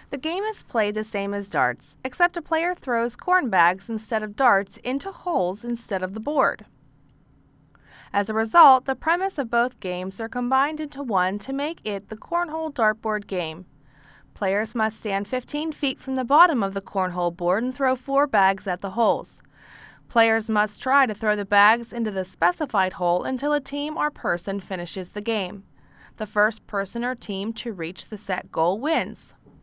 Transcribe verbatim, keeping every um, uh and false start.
The game is played the same as darts, except a player throws corn bags instead of darts into holes instead of the board. As a result, the premise of both games are combined into one to make it the Cornhole Dartboard Game. Players must stand fifteen feet from the bottom of the cornhole board and throw four bags at the holes. Players must try to throw the bags into the specified hole until a team or person finishes the game. The first person or team to reach the set goal wins.